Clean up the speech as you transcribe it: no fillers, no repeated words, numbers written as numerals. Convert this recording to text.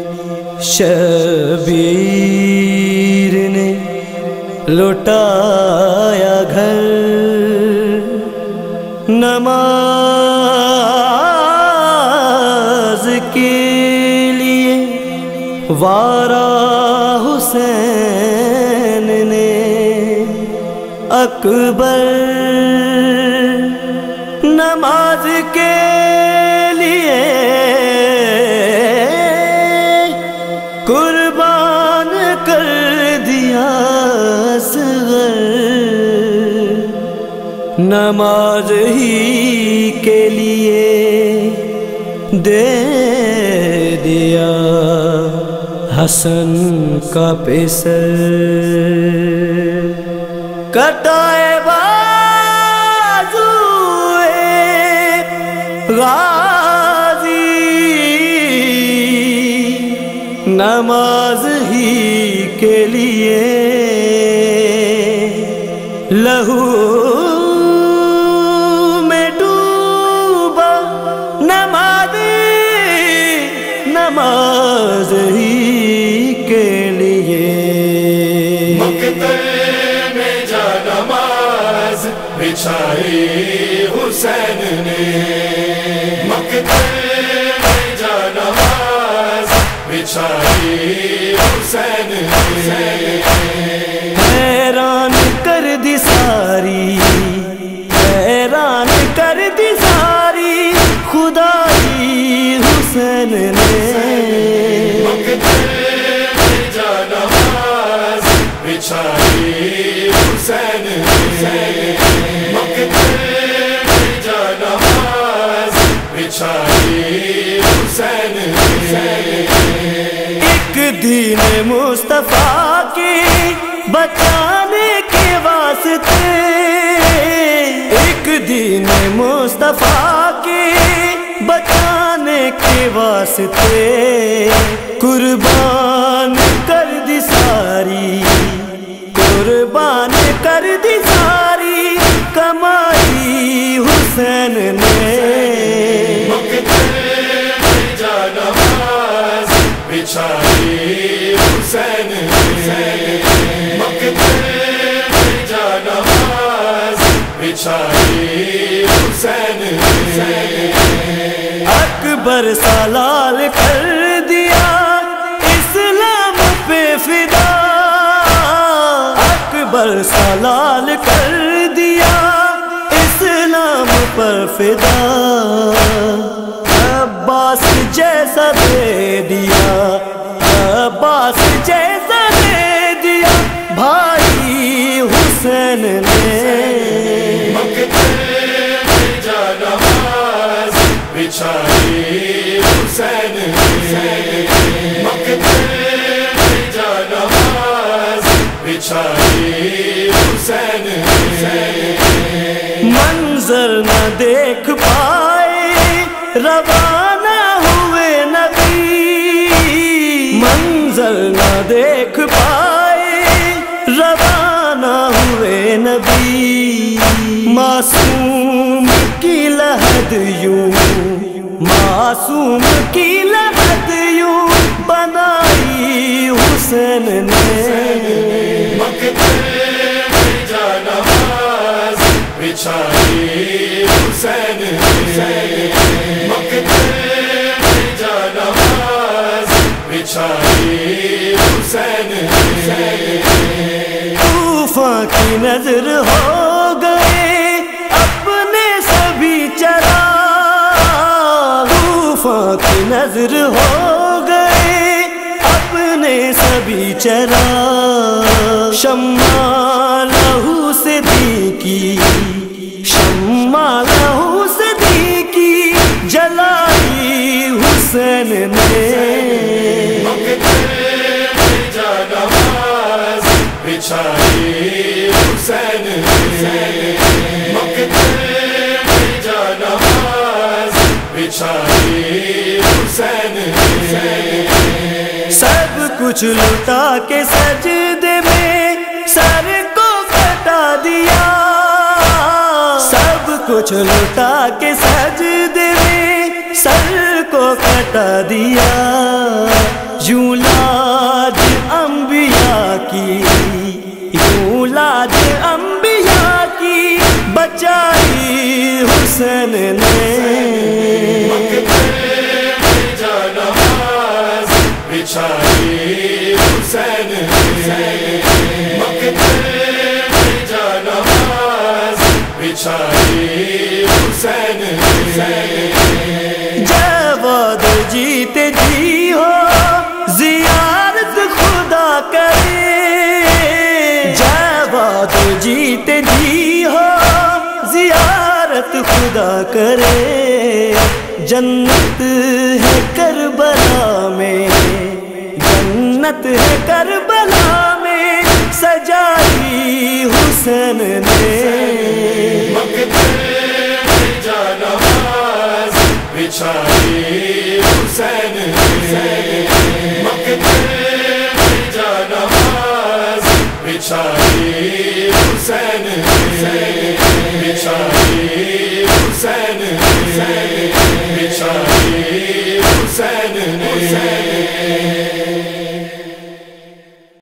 شبیر نے لوٹایا گھر، نماز کے لیے وارا حسین نے اکبر، نماز کے لیے قربان کر دیا اصغر، نماز ہی کے لیے دے دیا حسن کا پیسر، کٹائے بازوئے غازی، نماز ہی کے لیے لہو میں ڈوبا نمازی، نماز ہی کے لیے مقتل میں جا نماز بچھائی حسین نے، مقتل میں جا نماز بچھائی حسین نے، حیران کر دی ساری، حیران کر دی ساری خدائی حسین نے، مقتل میں جا نماز بچھائی حسین نے، مقتل میں جا نماز بچھائی حسین نے، ایک دین مصطفیٰ کی بچانے کے واسطے، ایک دین مصطفیٰ کی بچانے کے واسطے قربان کر دی ساری، قربان کر دی ساری کمائی حسین نے، مقتل میں جا نماز بچھائی حسین نے، مقتل میں جا نماز بچھائی حسین نے، اکبر سالال کر دیا اسلام پہ فدا، اکبر سالال کر دیا اسلام پر فدا، عباس جیسا دے دیا، عباس جیسا دے دیا بھائی حسین نے، مقتل میں جا نماز بچھائی حسین نے، مقتل میں جا نماز بچھائی حسین نے، منظر نہ دیکھ پائے روانہ ہوئے نبی، منظر نہ دیکھ پائے روانہ ہوئے نبی، معصوم کی لحد یوں، معصوم کی لحد یوں بنائی حسین نے، مقتل میں جا نماز بچھائی حسین نے، مقتل میں جا نماز بچھائی حسین نے، طوفان کی نظر ہو گئے اپنے سبھی چراغ، طوفان کی نظر ہو گئے اپنے سبھی چراغ، شمع لہو سے صدیقی، شمع لہو صدیقی جلائی حسین نے، مقتل میں جا نماز بچھائی حسین نے، مقتل میں جا نماز بچھائی حسین نے، سب کچھ لٹا کے سجدے میں سر کو کٹا دیا، سب کچھ لٹا کے سجدے میں سر کو کٹا دیا، بچھائی حسین نے مقتل میں جانماز بچھائی حسین نے جواد جیتے جی ہو زیارت خدا کرے جواد جیتے جی ہو زیارت خدا کرے جنت ہے کربلا میں جنت ہے کربلا میں سجائی حسین نے مقتل میں جانماز بچھائی حسین نے مقتل میں جانماز بچھائی حسین نے